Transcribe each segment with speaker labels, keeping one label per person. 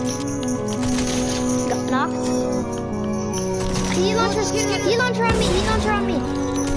Speaker 1: Got knocked. He launcher on me. He launcher on me.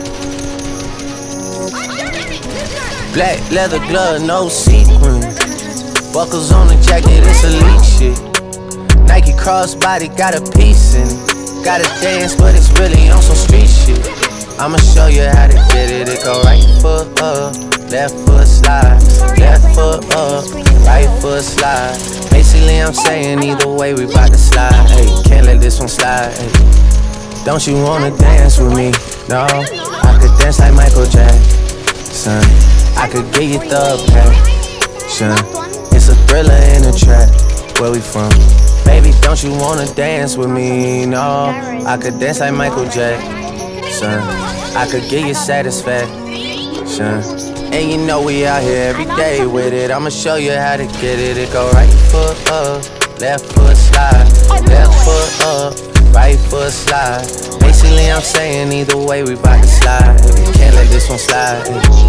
Speaker 2: Black leather glove, no sequins. Buckles on the jacket, it's elite shit. Nike crossbody, got a piece in it. Gotta dance, but it's really on some street shit. I'ma show you how to get it. It go right foot up, left foot slide. Left foot up, right foot slide. Basically I'm saying either way we bout to slide. Hey, can't let this one slide. Hey. Don't you wanna dance with me? No, I could dance like Michael Jackson. I could get you the passion. It's a thriller in a track. Where we from? Baby, don't you wanna dance with me? No, I could dance like Michael Jackson. I could get you satisfaction. And you know we out here every day with it. I'ma show you how to get it. It go right foot up, left foot slide. Left foot up, right foot slide. Basically I'm saying either way we bout to slide. Can't let this one slide.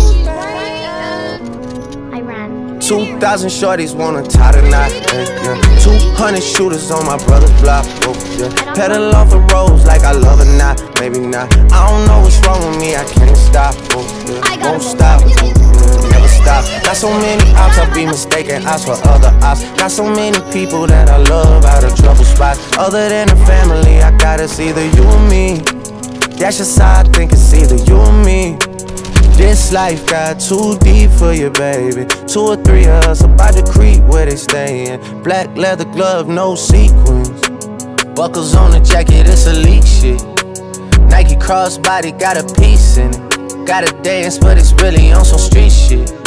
Speaker 1: I ran.
Speaker 2: 2,000 shorties wanna tie the knot. 200 shooters on my brother's block. Pedal off the roads like I love it, not, maybe not. I don't know what's wrong with me, I can't stop. Won't stop, never stop. Got so many ops, I be mistaken ops for other ops. Got so many people that I love out of trouble spots. Other than the family, I got it's either you or me. That's just how I think it's either you or me. This life got too deep for you, baby. 2 or 3 of us about to creep where they stayin'. Black leather glove, no sequins. Buckles on the jacket, it's elite shit. Nike crossbody, got a piece in it. Gotta dance, but it's really on some street shit.